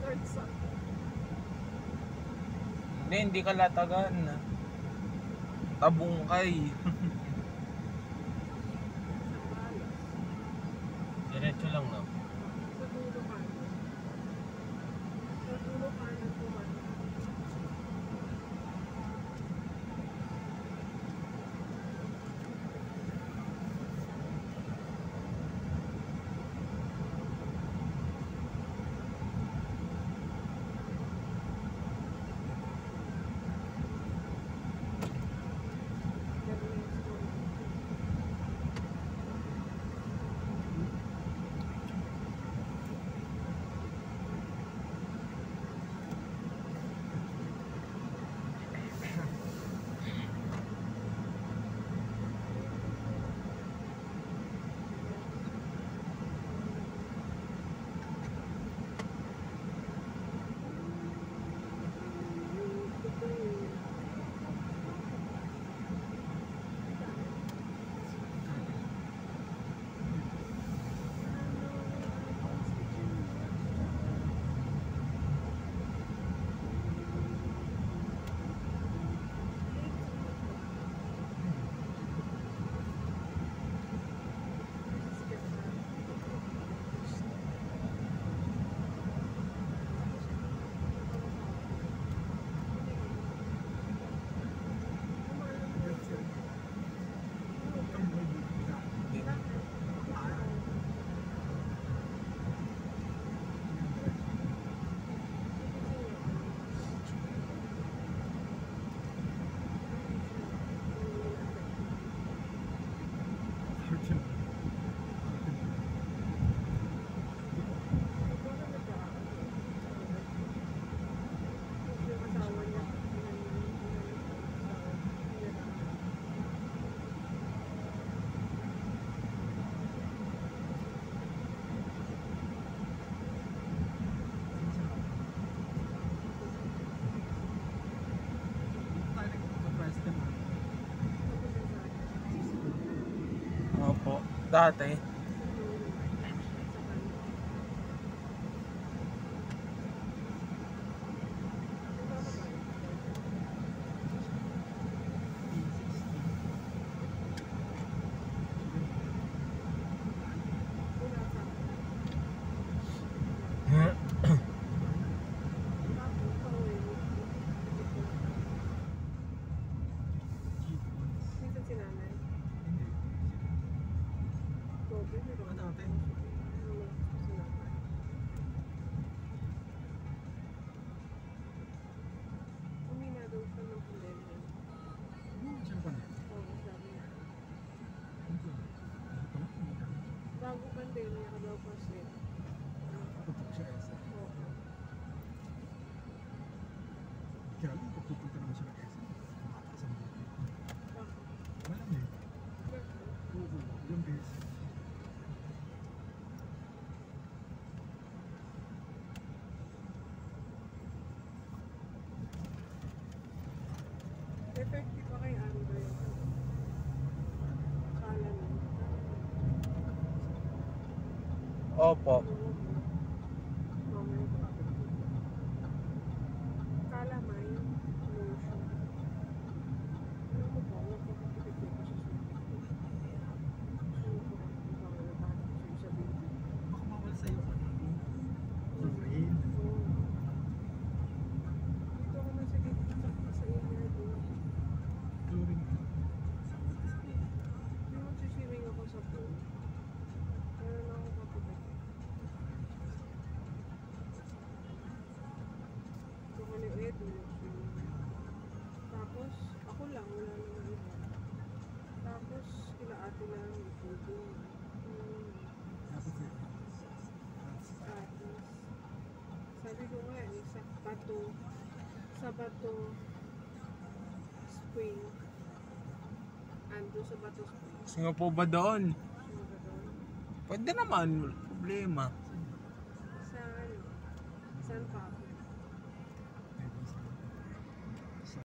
Hindi ka latagan. Tabungkay. Diretso lang na. Sa dulo ka. Sa dulo ka na tuman. Opo, dati. Bago pandemya ka daw kasi. Pupunta siya ESA. Kaya lang, pupunta naman siya ng ESA. Mataas ang buhay. Walang eh. Oo, yung base. Effective pa kay Android. Kala mo. Opo. Calamine lotion. Ano mo ba? Nagpapakipit ko siya sa baby. Baka mawala sa'yo ano? Chlorine. Dito ako na sa gitna sa inner door. Chlorine. Hindi magsiswimming ako sa pool. Meron lang ako kapatid. So, maliit, swimming. Tapos, ako lang, wala naman iba. Tapos, kila ate lang, ipulong. Tapos eh. Tapos, sabi ko nga, sa bato, spring. Ando sa bato spring. Sino po ba doon? Ano ba doon? Pwede naman, wala problema.